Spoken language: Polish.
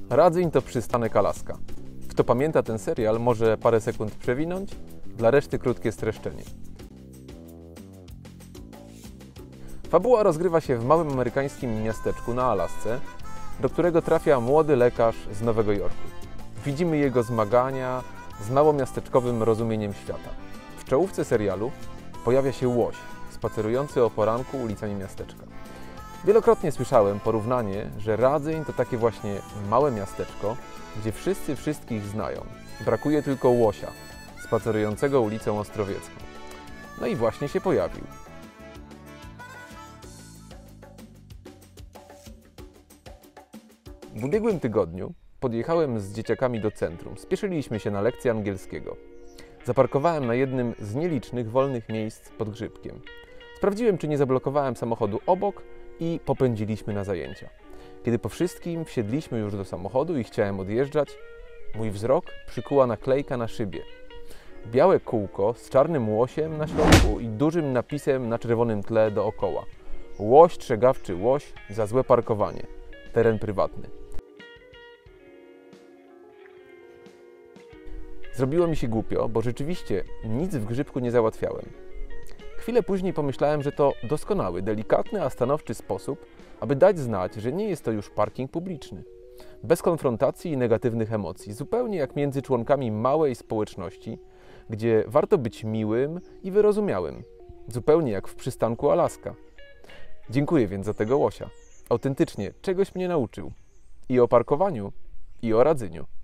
Radzyń to przystanek Alaska. Kto pamięta ten serial, może parę sekund przewinąć, dla reszty krótkie streszczenie. Fabuła rozgrywa się w małym amerykańskim miasteczku na Alasce, do którego trafia młody lekarz z Nowego Jorku. Widzimy jego zmagania z małomiasteczkowym rozumieniem świata. W czołówce serialu pojawia się łoś, spacerujący o poranku ulicami miasteczka. Wielokrotnie słyszałem porównanie, że Radzyń to takie właśnie małe miasteczko, gdzie wszyscy wszystkich znają. Brakuje tylko łosia, spacerującego ulicą Ostrowiecką. No i właśnie się pojawił. W ubiegłym tygodniu podjechałem z dzieciakami do centrum. Spieszyliśmy się na lekcję angielskiego. Zaparkowałem na jednym z nielicznych wolnych miejsc pod grzybkiem. Sprawdziłem, czy nie zablokowałem samochodu obok i popędziliśmy na zajęcia. Kiedy po wszystkim wsiedliśmy już do samochodu i chciałem odjeżdżać, mój wzrok przykuła naklejka na szybie. Białe kółko z czarnym łosiem na środku i dużym napisem na czerwonym tle dookoła. Łoś strzegawczy łoś za złe parkowanie. Teren prywatny. Zrobiło mi się głupio, bo rzeczywiście nic w grzybku nie załatwiałem. Chwilę później pomyślałem, że to doskonały, delikatny, a stanowczy sposób, aby dać znać, że nie jest to już parking publiczny. Bez konfrontacji i negatywnych emocji, zupełnie jak między członkami małej społeczności, gdzie warto być miłym i wyrozumiałym. Zupełnie jak w przystanku Alaska. Dziękuję więc za tego łosia. Autentycznie czegoś mnie nauczył. I o parkowaniu, i o Radzyniu.